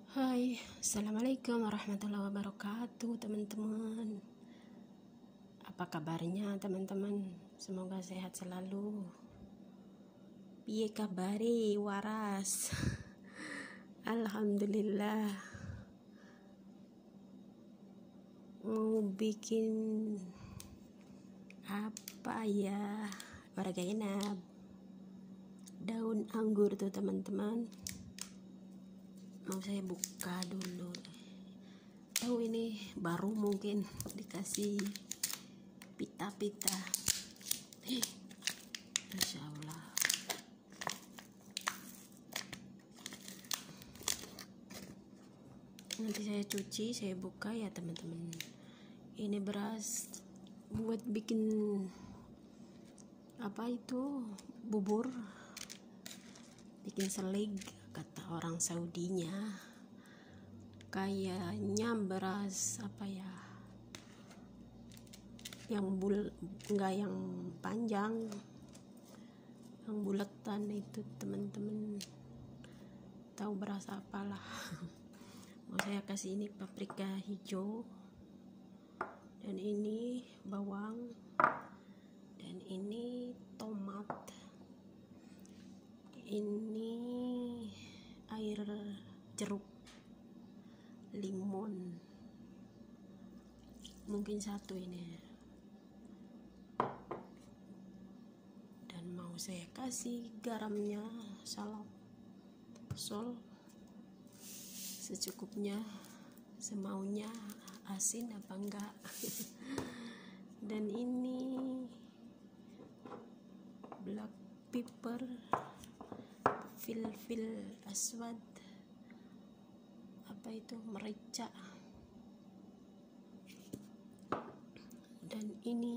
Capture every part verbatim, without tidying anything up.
Hai, assalamualaikum warahmatullahi wabarakatuh teman-teman. Apa kabarnya teman-teman? Semoga sehat selalu. Piye kabare waras? Alhamdulillah. Mau bikin apa ya? Warga enak. Daun anggur tuh teman-teman. Mau saya buka dulu. Tahu ini baru mungkin dikasih pita-pita. Eh, Masya Allah. Nanti saya cuci, saya buka ya teman-teman. Ini beras buat bikin apa itu bubur, bikin selig kata orang Saudinya. Kayaknya beras apa ya, yang bul enggak yang panjang, yang bulatan itu teman-teman. Tahu beras apalah. Mau saya kasih ini paprika hijau, dan ini bawang, dan ini tomat, ini air jeruk, limon, mungkin satu ini, dan mau saya kasih garamnya salad sol secukupnya, semaunya, asin apa enggak. Dan ini black pepper, fil-fil aswad, apa itu, merica. Dan ini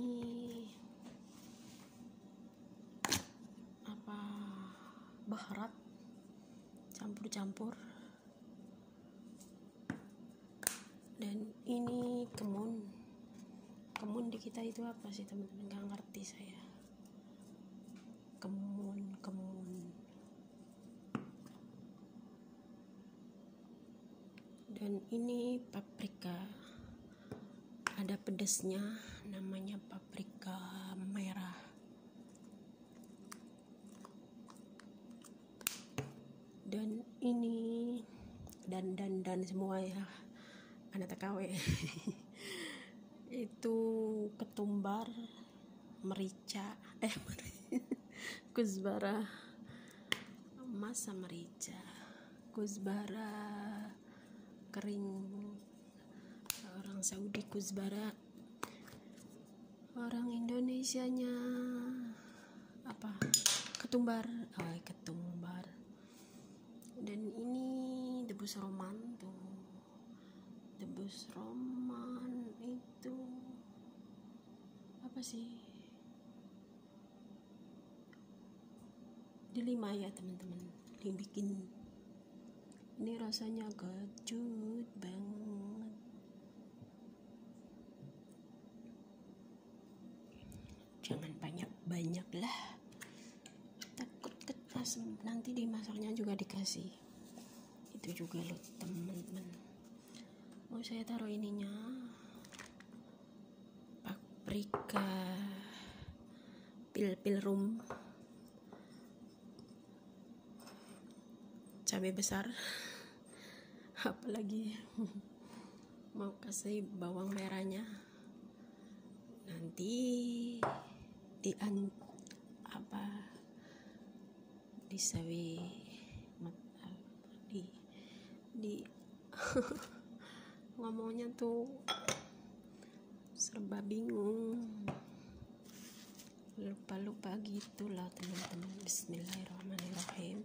apa, baharat, campur-campur. Dan ini kemun. Kemun di kita itu apa sih teman-teman? Gak ngerti saya. Kemun, kemun. Dan ini paprika. Ada pedasnya, namanya paprika merah. Dan ini dan dan dan semua ya. Anak T K W. Itu ketumbar, merica, eh kuzbara, masa merica, kuzbara kering, orang Saudi kuzbara, orang Indonesianya apa, ketumbar, oh ketumbar. Dan ini debus roman tuh, debus roman itu apa sih, dilima ya teman-teman, dibikin. Ini rasanya kecut banget. Jangan banyak-banyak lah, takut asam, nanti dimasaknya juga dikasih itu juga loh teman-teman. Mau saya taruh ininya, paprika, pil-pil rum, cabai besar, apalagi mau kasih bawang merahnya. Nanti di an apa disawi di di ngomongnya tuh serba bingung, lupa-lupa gitulah teman-teman. Bismillahirrahmanirrahim.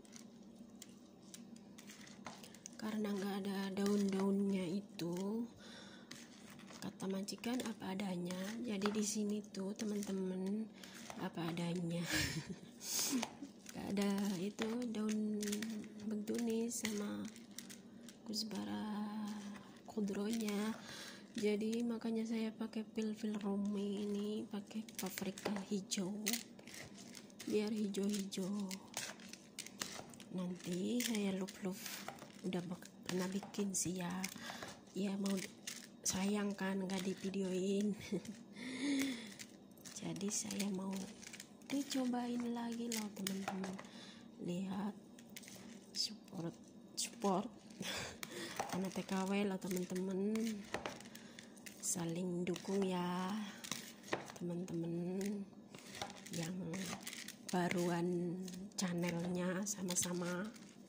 Karena nggak ada daun-daunnya itu, kata majikan apa adanya. Jadi di sini tuh teman-teman apa adanya. Gak ada itu daun begtunis sama kuzbara kudronya. Jadi makanya saya pakai pil-pil romi ini, pakai paprika hijau biar hijau-hijau. Nanti saya lup-lup udah pernah bikin sih ya. Ya mau sayang kan nggak divideoin. Jadi saya mau dicobain lagi loh teman-teman. Lihat, support support anak T K W loh teman-teman, saling dukung ya teman-teman yang baruan channelnya, sama-sama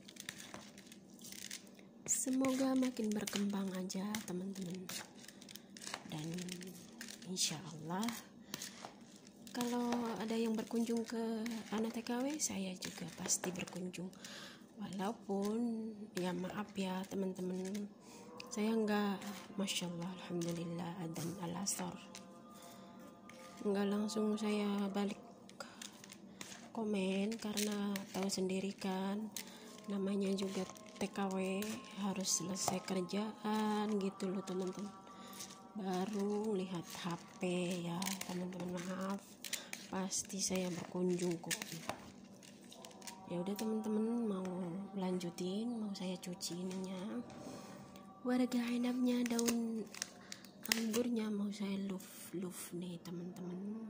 semoga makin berkembang aja teman-teman. Dan insya Allah kalau ada yang berkunjung ke anak T K W, saya juga pasti berkunjung. Walaupun ya maaf ya teman-teman, saya enggak, masya Allah, alhamdulillah, dan al-asar enggak langsung saya balik komen, karena tahu sendiri kan namanya juga T K W harus selesai kerjaan gitu loh teman-teman, baru lihat H P ya teman-teman. Maaf, pasti saya berkunjung kok. Ya udah teman-teman, mau lanjutin, mau saya cuci ininya, warga inapnya, daun anggurnya mau saya luf-luf nih teman-teman.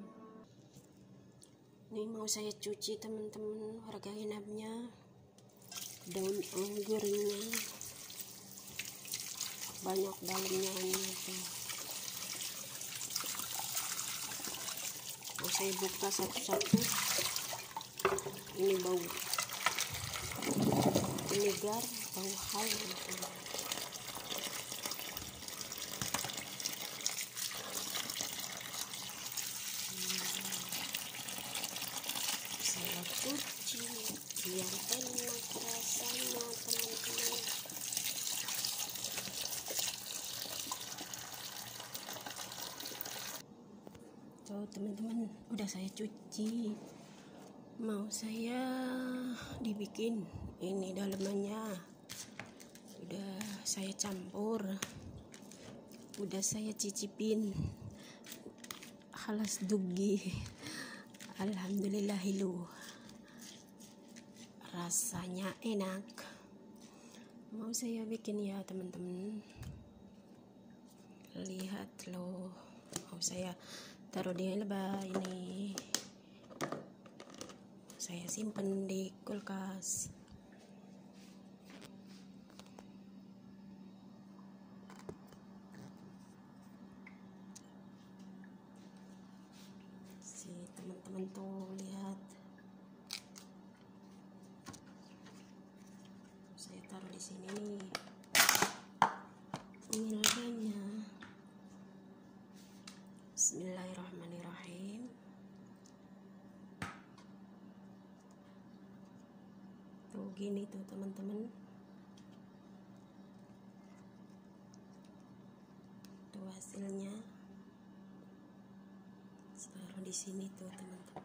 Ini mau saya cuci teman-teman, warga inapnya, daun anggurnya banyak dalamnya ini tuh. Mau saya buka satu-satu. Ini bau vinegar, bau hal gitu. Saya cuci biar enak rasanya teman-teman. Tuh teman-teman, udah saya cuci, mau saya dibikin ini dalemannya, udah saya campur, udah saya cicipin, halas dugi, alhamdulillahilu, rasanya enak. Mau saya bikin ya teman-teman, lihat loh. Mau saya taruh di lebah ini, saya simpen di kulkas. Si teman-teman tuh lihat, saya taruh di sini nih. Ini labanya. Bismillahirrahmanirrahim. Tuh gini tuh teman-teman. Tuh hasilnya. Taruh di sini tuh teman-teman.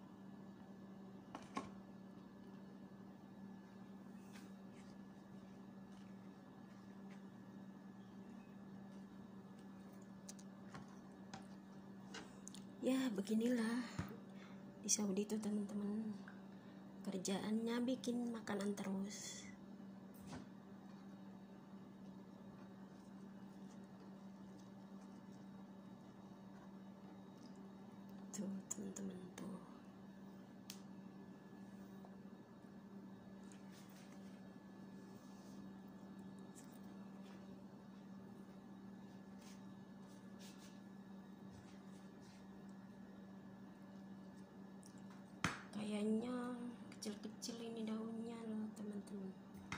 Ya beginilah di Saudi tuh teman-teman, kerjaannya bikin makanan terus. Tuh teman-teman tuh. Kayaknya kecil-kecil ini daunnya loh teman-teman.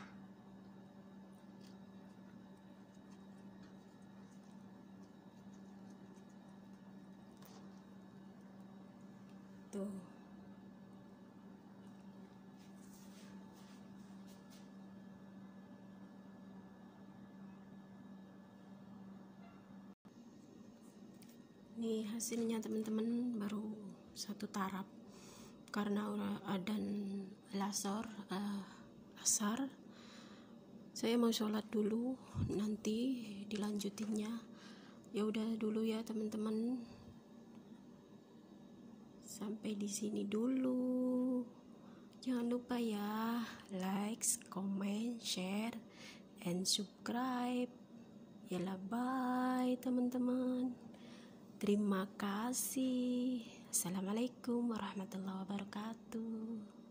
Tuh. Nih hasilnya teman-teman, baru satu tarap. Karena udah adan lasar, uh, asar, saya mau sholat dulu, nanti dilanjutinnya. Ya udah dulu ya teman-teman, sampai di sini dulu. Jangan lupa ya, like, comment, share, and subscribe. Yalah, bye teman-teman. Terima kasih. Assalamualaikum warahmatullahi wabarakatuh.